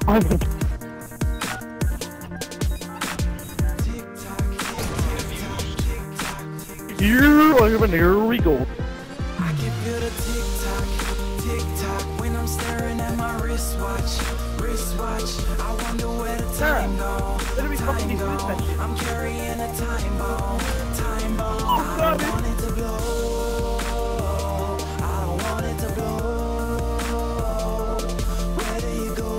I think. Here we go. I can feel the tick tock when I'm staring at my wristwatch. I wonder where the time go. I'm carrying a time bomb. I don't want it to blow. I don't want it to blow. Where do you go?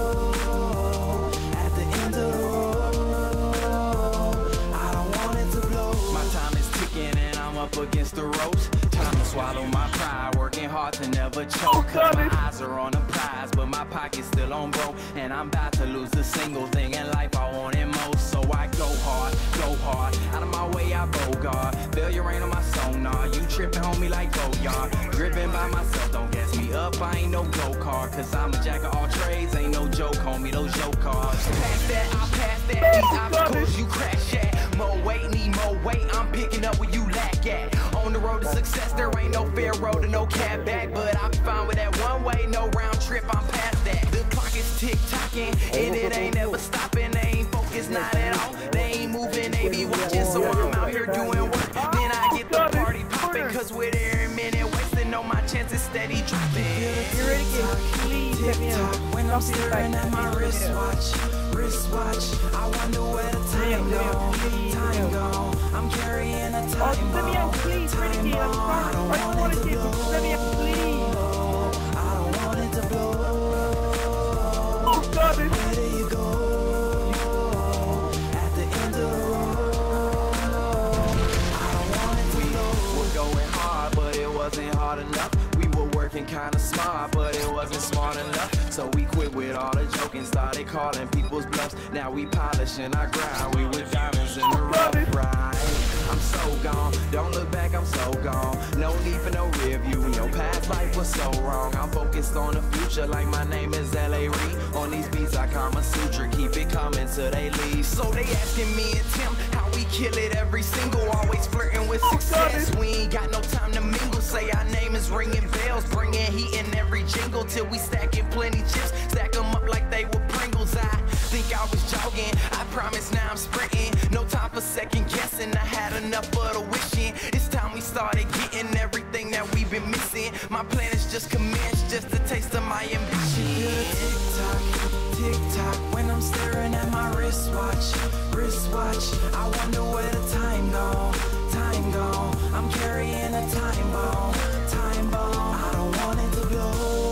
At the end of the road. I don't want it to blow. My time is ticking and I'm up against the ropes. Time to swallow my pride, working hard to never choke. Cause my eyes are on the prize, but my pocket's still on broke. And I'm about to lose the single thing in life I wanted most. So I go hard, out of my way I bogart. Failure ain't on my sonar, you tripping on me like Goyard. Driven by myself, don't gas me up, I ain't no go-kart. Cause I'm a jack of all trades, ain't no joke, homie, those joke cards. Pass that, I'll pass that, these obstacles you crash at. More weight, need more weight, I'm picking up where you lack at. On the road to success, there ain't no fair road and no cab back. But I'm fine with that one way, no round trip, I'm past that. The clock is tick-tocking, and it ain't never stopping. They ain't focused, not at all. They ain't moving, they be watching, so I'm out here doing work. Then I get the party popping, cause with every minute wasting, no, my chances steady dropping. Tick-tock, when I'm staring at my wristwatch. I wonder where the time go. I'm carrying a time bomb. I don't want it to blow. I don't want it to blow. Where do you go? At the end of the road. I don't want it to blow. We're going hard, but it wasn't hard enough. We were working kinda smart, but it wasn't smart enough. So we quit with all the joking, started calling people's bluffs. Now we polishing our grind, we with diamonds in the rough ride. I'm so gone, don't look back, I'm so gone. No need for no rear view, your past life was so wrong. I'm focused on the future like my name is L.A. Reid. On these beats I Kama Sutra, keep it coming till they leave. So they asking me and Tim how we kill it every single. Always flirting with success, we ain't got no time to mingle. Say our name is ringing bells, bringing heat in every jingle. Till we stacking plenty chips, stack them up like they were Pringles. I think I was jogging, I promise now I'm sprinting. No time for second guessing, I had enough of the wishing. It's time we started getting everything that we've been missing. My plan is just commenced, just a taste of my ambition. Tick-tock, when I'm staring at my wristwatch. I wonder where the time go. I'm carrying a time bomb. I don't want it to blow.